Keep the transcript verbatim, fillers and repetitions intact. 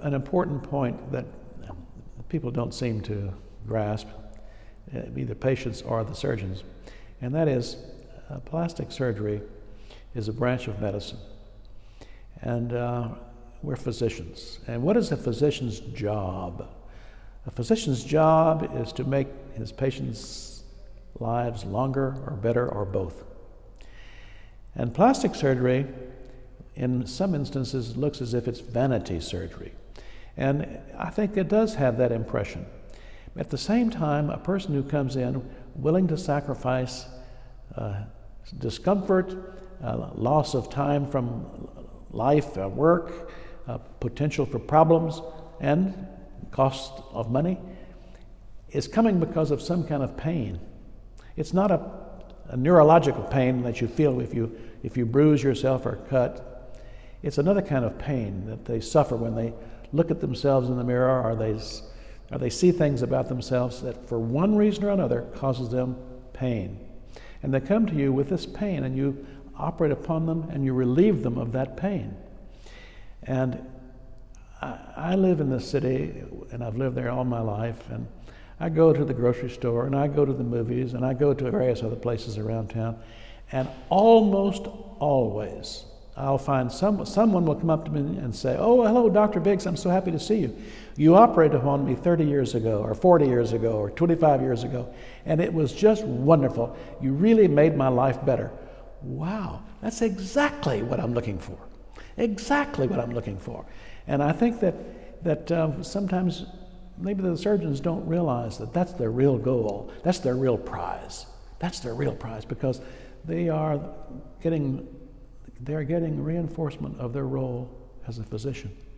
an important point that people don't seem to grasp, either patients or the surgeons, and that is uh, plastic surgery is a branch of medicine. And uh, we're physicians. And what is a physician's job? A physician's job is to make his patients' lives longer or better or both. And plastic surgery, in some instances, looks as if it's vanity surgery. And I think it does have that impression. At the same time, a person who comes in willing to sacrifice uh, discomfort, uh, loss of time from life, uh, work, uh, potential for problems, and cost of money, is coming because of some kind of pain. It's not a, a neurological pain that you feel if you, if you bruise yourself or cut. It's another kind of pain that they suffer when they look at themselves in the mirror, or they, or they see things about themselves that for one reason or another causes them pain. And they come to you with this pain, and you operate upon them and you relieve them of that pain. And I, I live in this city, and I've lived there all my life, and I go to the grocery store, and I go to the movies, and I go to various other places around town, and almost always I'll find some, someone will come up to me and say, "Oh, hello, Doctor Biggs, I'm so happy to see you. You operated upon me thirty years ago, or forty years ago, or twenty-five years ago, and it was just wonderful. You really made my life better." Wow, that's exactly what I'm looking for. Exactly what I'm looking for. And I think that, that um, sometimes maybe the surgeons don't realize that that's their real goal. That's their real prize. That's their real prize, because they are getting, they're getting reinforcement of their role as a physician.